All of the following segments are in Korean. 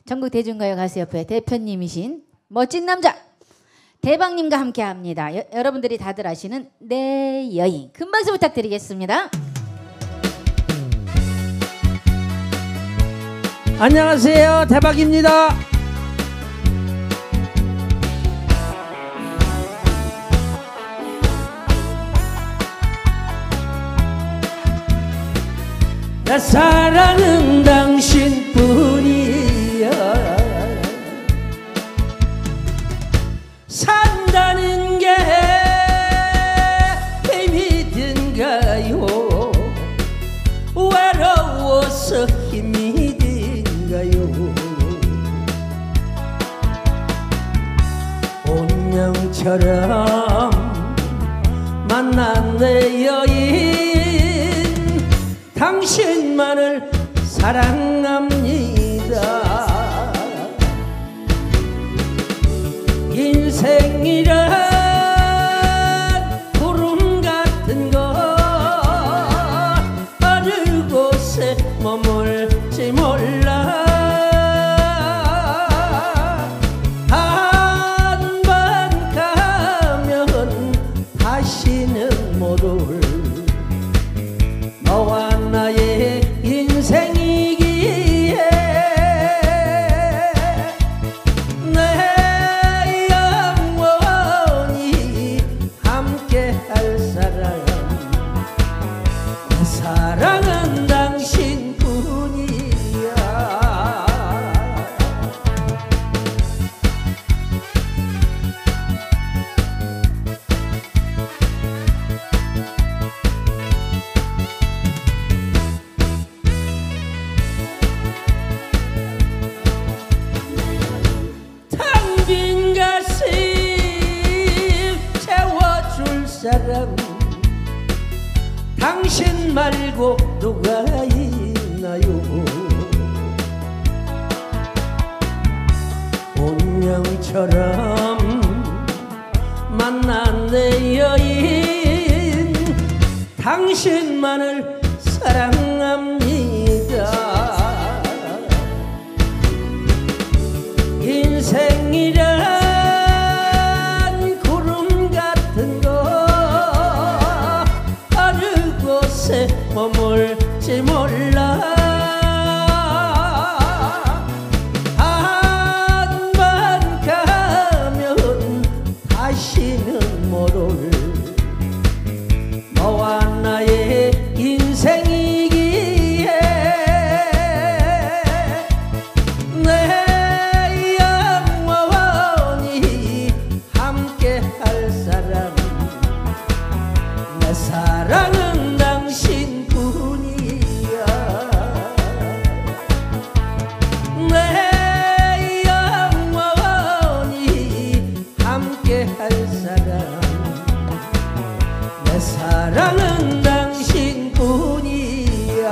전국 대중가요 가수협회 대표님이신 멋진 남자 대박님과 함께합니다. 여러분들이 다들 아시는 내 여인. 큰 박수 부탁드리겠습니다. 안녕하세요, 대박입니다. 내 사랑은 당신뿐이야. 산다는 게 힘이 든가요? 외로워서 힘이 든가요? 운명처럼 만난 내 여인, 당신만을 사랑합니다. 인생이란 구름 같은 것, 어느 곳에 머물지 몰라. 한 번 가면 다시는 못 올 너와 나의 인생이기에 내 영원히 함께할 사람, 내 사랑은 당신뿐이야. 빈 가슴 채워줄 사람, 당신 말고 누가 있나요? 운명처럼 만난 내 여인, 당신만을 사랑합니다. 인생이란 구름 같은 것, 어느 곳에 머물지 몰라. 한 번 가면 다시는 못 올 너와 나의 인생이기에 내 사랑은 당신뿐이야. 내 영원히 함께할 사람, 내 사랑은 당신뿐이야.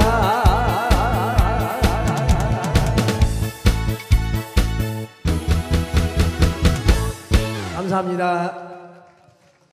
감사합니다.